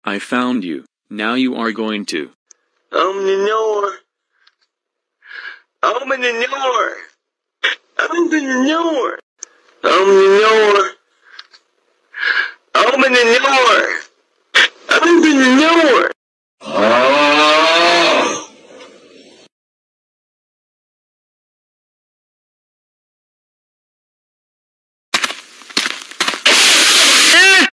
I found you. Now you are going to open the door. Open the door. Open the door. Open the door. Open the door.